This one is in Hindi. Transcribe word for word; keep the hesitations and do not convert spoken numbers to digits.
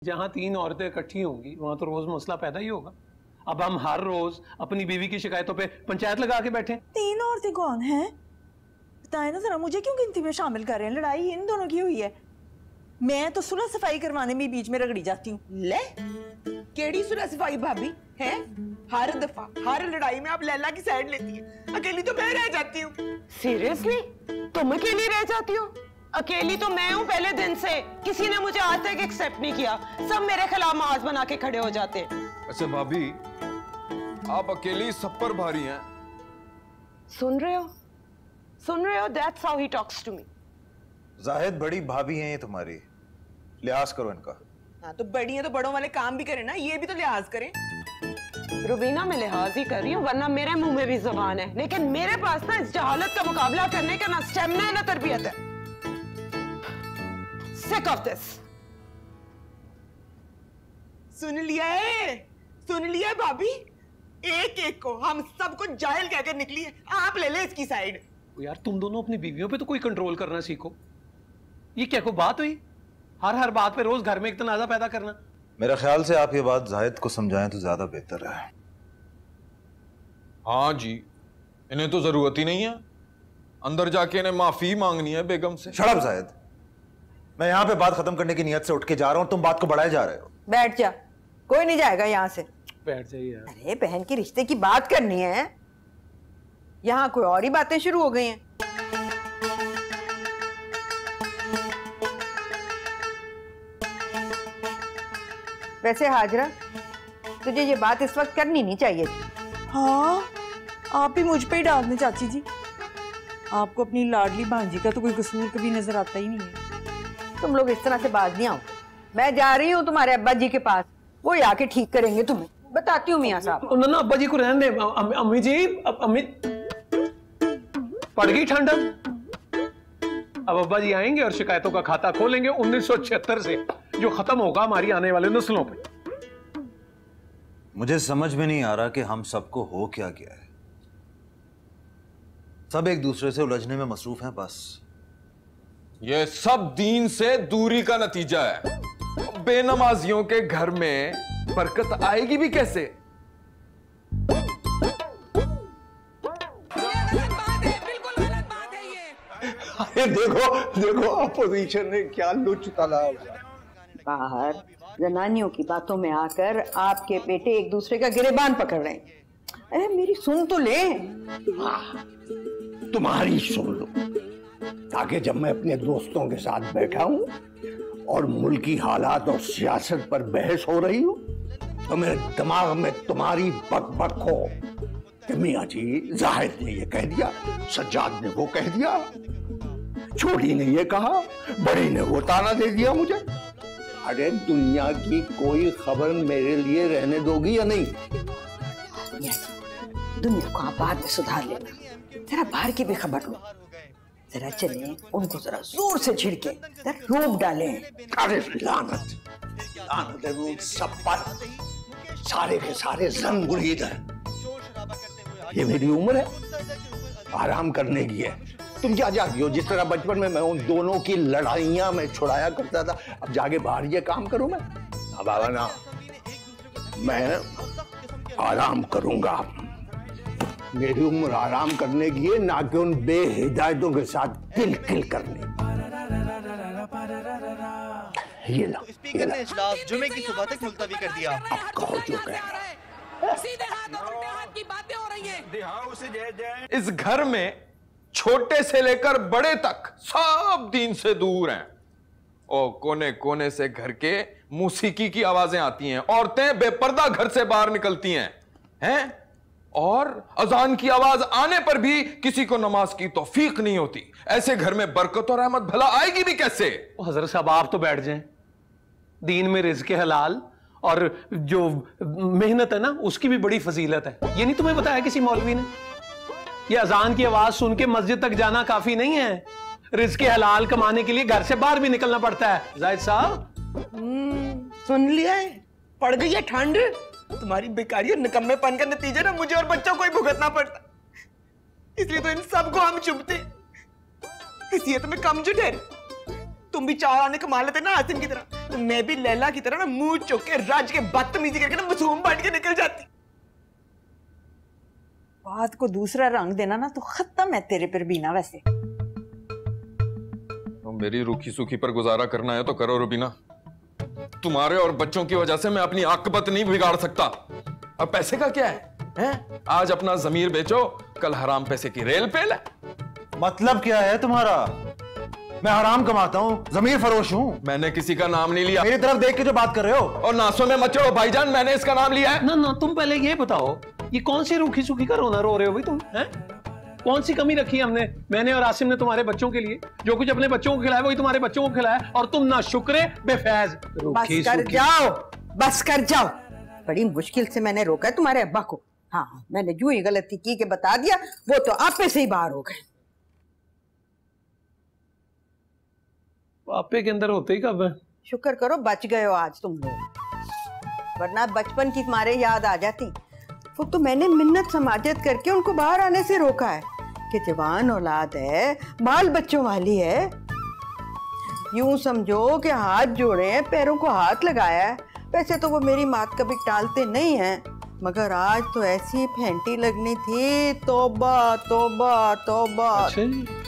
जहाँ तीन औरतें इकट्ठी होंगी वहां तो रोज मसला पैदा ही होगा। अब हम हर रोज अपनी बीवी की शिकायतों पे पंचायत लगा के बैठे। तीन औरतें कौन हैं? बताए ना जरा, मुझे क्यों गिनती में शामिल कर रहे हैं? लड़ाई इन दोनों की हुई है, मैं तो सुलह सफाई करवाने में बीच में रगड़ी जाती हूँ। ले केड़ी सुलह सफाई भाभी है? हर दफा हर लड़ाई में आप लैला की साइड लेती है, अकेली तो मैं रह जाती हूँ। सीरियसली तुम अकेली रह जाती हो? अकेली तो मैं हूँ पहले दिन से, किसी ने मुझे आज तक एक्सेप्ट नहीं किया, सब मेरे खिलाफ माज बना के खड़े हो जाते। अच्छा भाभी, आप अकेली सब पर भारी हैं। सुन रहे हो सुन रहे हो That's how he talks to me. Zahid बड़ी भाभी हैं ये तुम्हारी, लिहाज करो इनका। हाँ तो बड़ी है तो बड़ों वाले काम भी करें ना, ये भी तो लिहाज करें। रुबीना मैं लिहाज ही कर रही हूँ, वरना मेरे मुंह में भी जुबान है, लेकिन मेरे पास ना इस जहालत का मुकाबला करने का ना स्टेमिना है ना तरबियत है। Sick of this. सुन लिया है सुन लिया है भाभी, एक एक को हम सबको जाहिल कहकर निकली है, आप ले ले इसकी साइड। यार तुम दोनों अपनी बीवियों पे तो कोई कंट्रोल करना सीखो। ये क्या कोई बात हुई? हर हर बात पे रोज घर में एक तनाजा पैदा करना। मेरा ख्याल से आप ये बात जाहिद को समझाएं तो ज्यादा बेहतर है। हाँ जी, इन्हें तो जरूरत ही नहीं है, अंदर जाके इन्हें माफी मांगनी है बेगम से। शट अप जाहिद, मैं यहाँ पे बात खत्म करने की नियत से उठ के जा रहा हूँ, तुम बात को बढ़ाए जा रहे हो। बैठ जा, कोई नहीं जाएगा यहाँ से। बैठ जाइए। अरे बहन के रिश्ते की बात करनी है, यहाँ कोई और ही बातें शुरू हो गई हैं। वैसे हाजरा, तुझे ये बात इस वक्त करनी नहीं चाहिए थी। हाँ, आप भी मुझ पे ही डालने चाची जी। आपको अपनी लाडली भांजी का तो कोई कसूर कभी नजर आता ही नहीं है। तुम लोग इस तरह से बात नहीं आओ। मैं जा रही हूँ तुम्हारे अब्बा जी के पास, वो आके ठीक करेंगे तुम्हें, बताती हूँ मियाँ साहब। ना ना अब्बा जी को रहने दे। अम, अम्मी जी, अम्मी पड़ गई ठंड। अब अब्बा जी आएंगे और शिकायतों का खाता खोलेंगे उन्नीस सौ छिहत्तर से, जो खत्म होगा हमारी आने वाले नस्लों पे। मुझे समझ में नहीं आ रहा कि हम सबको हो क्या गया है। सब एक दूसरे से उलझने में मसरूफ हैं बस। ये सब दीन से दूरी का नतीजा है। बेनमाजियों के घर में बरकत आएगी भी कैसे? ये देखो देखो अपोजिशन ने क्या लुच तला। बाहर जनानियों की बातों में आकर आपके बेटे एक दूसरे का गिरेबान पकड़ रहे हैं। अरे मेरी सुन तो ले। तुम्हारी सुन लो, ताकि जब मैं अपने दोस्तों के साथ बैठा हूं और मुल्की हालात और सियासत पर बहस हो रही हो तो मेरे दिमाग में तुम्हारी बक बक हो कि मियां जी जाहिद ने ये कह दिया, सज्जाद ने वो कह दिया, छोटी ने ये कहा, बड़ी ने वो ताना दे दिया मुझे। अरे दुनिया की कोई खबर मेरे लिए रहने दोगी या नहीं? दुनिया को आप बाद में सुधार लेना, जरा बाहर की भी खबर लो। जरा चले उनको जरा जोर से छिड़के, जरा रोब डाले। अरे लानत लानत है वो सब पर, सारे के सारे जंग गुलीद है। ये मेरी उम्र है, आराम करने की है। तुम क्या जाती हो? जिस तरह बचपन में मैं उन दोनों की लड़ाइयां में छुड़ाया करता था, अब जाके बाहर ये काम करूं मैं? ना बाबा ना, मैं आराम करूंगा। मेरी उम्र आराम करने की है, ना कि उन बेहिदायतों के साथ किल किल करने। ये लो, ये लो। इजलास जुमे की सुबह तक मुलतवी कर दिया। अब कहो जो कह। सीधे हाथ और उल्टे हाथ की बातें हो रही हैं। इस घर में छोटे से लेकर बड़े तक सब दीन से दूर हैं। और कोने कोने से घर के मौसीकी की आवाजें आती हैं, औरतें बेपर्दा घर से बाहर निकलती हैं हैं और अजान की आवाज आने पर भी किसी को नमाज की तौफीक नहीं होती। ऐसे घर में बरकत और रहमत भला आएगी भी कैसे? हजरत साहब आप तो बैठ जाएं। दीन में रिज़्क़ हलाल और जो मेहनत है ना उसकी भी बड़ी फजीलत है। ये नहीं तुम्हें बताया किसी मौलवी ने? ये अजान की आवाज सुन के मस्जिद तक जाना काफी नहीं है, रिज़्क़ हलाल कमाने के लिए घर से बाहर भी निकलना पड़ता है। जाहिद साहब सुन लिया है, पड़ गई है ठंड। तुम्हारी बेकारी और निकम्मेपन का नतीजा ना मुझे और बच्चों को ही भुगतना पड़ता, इसलिए तो इन सबको हम चुभते, हैसियत में कम जो ठहरे। तुम भी चार आने कमा लेते ना आसिम की तरह, तो मैं भी लैला की तरह ना मुंह चुक के राज के बदतमीजी करके ना मासूम बन के निकल जाती। बात को दूसरा रंग देना ना तो खत्म है तेरे पर बीना। वैसे तो मेरी रूखी सूखी पर गुजारा करना है तो करो रुबीना, तुम्हारे और बच्चों की वजह से मैं अपनी आकबत नहीं बिगाड़ सकता। अब पैसे का क्या है, हैं? आज अपना जमीर बेचो, कल हराम पैसे की रेल पेल है। मतलब क्या है तुम्हारा? मैं हराम कमाता हूँ, जमीर फरोश हूँ। मैंने किसी का नाम नहीं लिया। मेरी तरफ देख के जो बात कर रहे हो। और नासों में मत चढ़ो भाईजान, मैंने इसका नाम लिया है। ना ना तुम पहले ये बताओ, ये कौन सी रूखी सूखी का रोना रो रहे हो भाई तुम, हैं? कौन सी कमी रखी है हमने, मैंने और आसिम ने तुम्हारे बच्चों के लिए? जो कुछ अपने बच्चों को खिलाया वही तुम्हारे बच्चों को खिलाया, और तुम ना शुक्रे बेफैज। बस कर जाओ, बस कर जाओ। बड़ी मुश्किल से मैंने रोका है तुम्हारे अब्बा को। हाँ, मैंने जो ही गलती की के बता दिया, वो तो आप पे से ही बाहर हो गए। पापे के अंदर होते ही कब है? शुक्र करो बच गए हो आज तुम लोग, वरना बचपन की तुम्हारे याद आ जाती। वो तो मैंने मिन्नत समाजत करके उनको बाहर आने से रोका है कि जवान औलाद है, बाल बच्चों वाली है। यूं समझो कि हाथ जोड़े हैं, पैरों को हाथ लगाया है। वैसे तो वो मेरी बात कभी टालते नहीं हैं, मगर आज तो ऐसी फेंटी लगनी थी। तौबा तौबा तौबा। अच्छा।